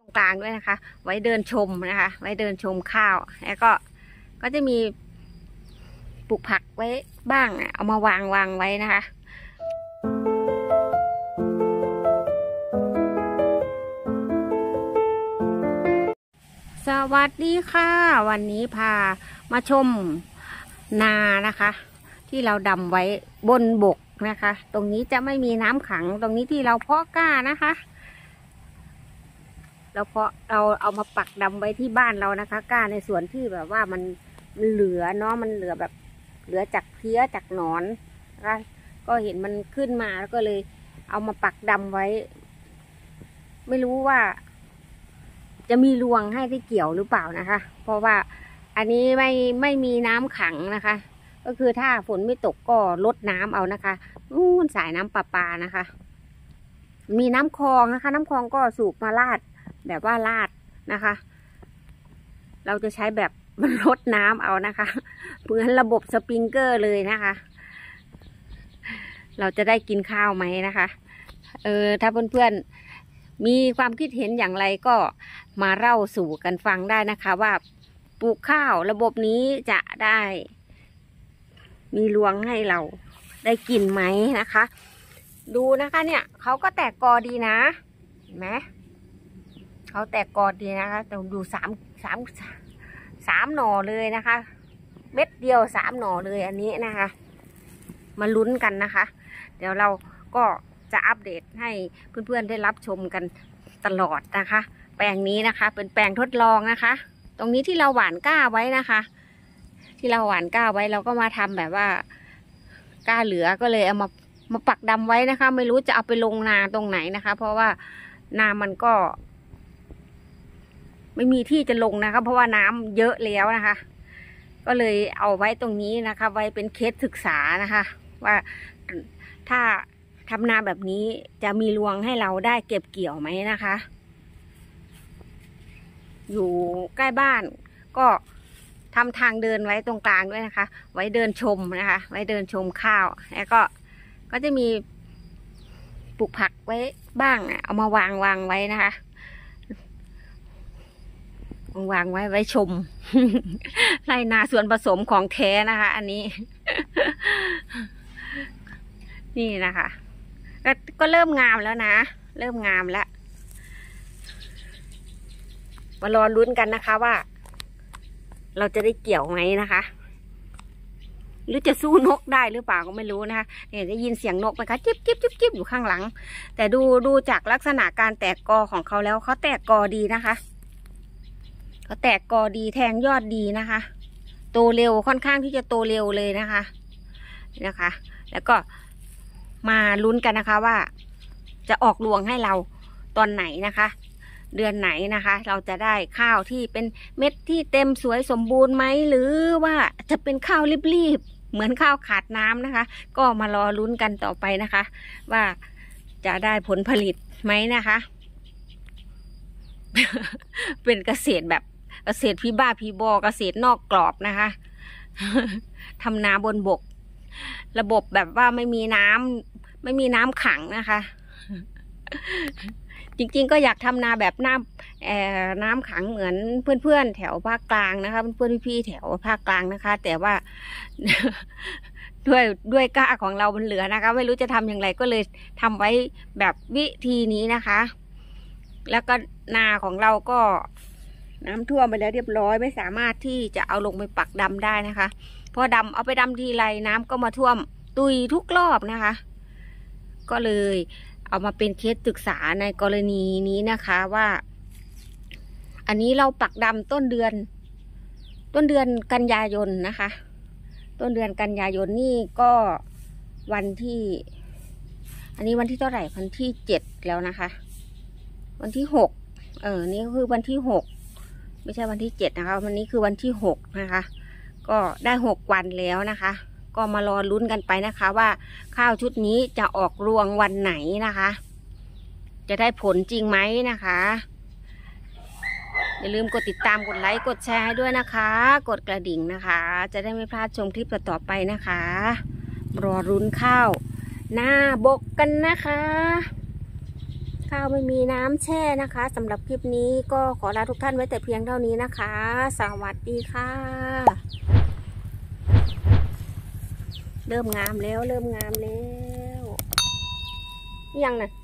กลางด้วยนะคะไว้เดินชมนะคะไว้เดินชมข้าวแล้วก็จะมีปลูกผักไว้บ้างเอามาวางไว้นะคะสวัสดีค่ะวันนี้พามาชมนานะคะที่เราดำไว้บนบกนะคะตรงนี้จะไม่มีน้ำขังตรงนี้ที่เราเพาะกล้านะคะเราเอามาปักดำไว้ที่บ้านเรานะคะกล้าในส่วนที่แบบว่ามันเหลือเนาะมันเหลือแบบเหลือจากเพี้ยจากหนอนนะคะก็เห็นมันขึ้นมาแล้วก็เลยเอามาปักดำไว้ไม่รู้ว่าจะมีรวงให้ที่เกี่ยวหรือเปล่านะคะเพราะว่าอันนี้ไม่มีน้ำขังนะคะก็คือถ้าฝนไม่ตกก็ลดน้ำเอานะคะนู่นสายน้ำประปานะคะมีน้ำคลองนะคะน้ำคลองก็สูบมาลาดแบบว่าลาดนะคะเราจะใช้แบบมันลดน้ำเอานะคะเหมือนระบบสปริงเกอร์เลยนะคะเราจะได้กินข้าวไหมนะคะถ้าเพื่อนๆมีความคิดเห็นอย่างไรก็มาเล่าสู่กันฟังได้นะคะว่าปลูกข้าวระบบนี้จะได้มีรวงให้เราได้กินไหมนะคะดูนะคะเนี่ยเขาก็แตกกอดีนะเห็นไหมเขาแตกกอดีนะคะแต่ดูสามหน่อเลยนะคะเม็ดเดียว3 หน่อเลยอันนี้นะคะมาลุ้นกันนะคะเดี๋ยวเราก็จะอัปเดตให้เพื่อนๆได้รับชมกันตลอดนะคะแปลงนี้นะคะเป็นแปลงทดลองนะคะตรงนี้ที่เราหว่านก้าไว้นะคะที่เราหว่านก้าไว้เราก็มาทำแบบว่าก้าเหลือก็เลยเอามาปักดำไว้นะคะไม่รู้จะเอาไปลงนาตรงไหนนะคะเพราะว่านามันก็ไม่มีที่จะลงนะคะเพราะว่าน้ำเยอะแล้วนะคะก็เลยเอาไว้ตรงนี้นะคะไว้เป็นเคสศึกษานะคะว่าถ้าทำนาแบบนี้จะมีรวงให้เราได้เก็บเกี่ยวไหมนะคะอยู่ใกล้บ้านก็ทำทางเดินไว้ตรงกลางด้วยนะคะไว้เดินชมนะคะไว้เดินชมข้าวแล้วก็จะมีปลูกผักไว้บ้างเอามาวางไว้นะคะวางไว้ชม ไรนาส่วนผสมของแท้นะคะอันนี้ นี่นะคะก็เริ่มงามแล้วนะเริ่มงามแล้วมารอลุ้นกันนะคะว่าเราจะได้เกี่ยวไหมนะคะหรือจะสู้นกได้หรือเปล่าก็ไม่รู้นะคะเนี่ยได้ยินเสียงนกไหมคะจิ๊บอยู่ข้างหลังแต่ดูจากลักษณะการแตกกอของเขาแล้วเขาแตกกอดีนะคะเขาแตกกอดีแทงยอดดีนะคะโตเร็วค่อนข้างที่จะโตเร็วเลยนะคะแล้วก็มาลุ้นกันนะคะว่าจะออกรวงให้เราตอนไหนนะคะเดือนไหนนะคะเราจะได้ข้าวที่เป็นเม็ดที่เต็มสวยสมบูรณ์ไหมหรือว่าจะเป็นข้าวรีบๆเหมือนข้าวขาดน้ำนะคะก็มารอลุ้นกันต่อไปนะคะว่าจะได้ผลผลิตไหมนะคะ เป็นเกษตรแบบเกษตรพี่บ้าพี่บอเกษตรนอกกรอบนะคะ ทำนาบนบกระบบแบบว่าไม่มีน้ำขังนะคะ จริงๆก็อยากทำนาแบบน้ำขังเหมือนเพื่อนๆแถวภาคกลางนะคะเพื่อนๆพี่ๆแถวภาคกลางนะคะแต่ว่า ด้วยก้าของเรามันเหลือนะคะไม่รู้จะทำอย่างไรก็เลยทำไว้แบบวิธีนี้นะคะแล้วก็นาของเราก็น้ำท่วมไปแล้วเรียบร้อยไม่สามารถที่จะเอาลงไปปักดำได้นะคะพอเอาไปดำทีไรน้ำก็มาท่วมตุยทุกรอบนะคะก็เลยเอามาเป็นเคสศึกษาในกรณีนี้นะคะว่าอันนี้เราปักดำต้นเดือนกันยายนนะคะต้นเดือนกันยายนนี่ก็วันที่อันนี้วันที่เท่าไหร่วันที่7แล้วนะคะวันที่6นี่ก็คือวันที่6ไม่ใช่วันที่7นะคะวันนี้คือวันที่6นะคะก็ได้6 วันแล้วนะคะก็มารอลุ้นกันไปนะคะว่าข้าวชุดนี้จะออกรวงวันไหนนะคะจะได้ผลจริงไหมนะคะอย่าลืมกดติดตามกดไลค์กดแชร์ให้ด้วยนะคะกดกระดิ่งนะคะจะได้ไม่พลาดชมคลิปต่อไปนะคะรอลุ้นข้าวหน้าบกกันนะคะข้าวไม่มีน้ำแช่นะคะสำหรับคลิปนี้ก็ขอลาทุกท่านไว้แต่เพียงเท่านี้นะคะ สวัสดีค่ะ เริ่มงามแล้วยังน่ะ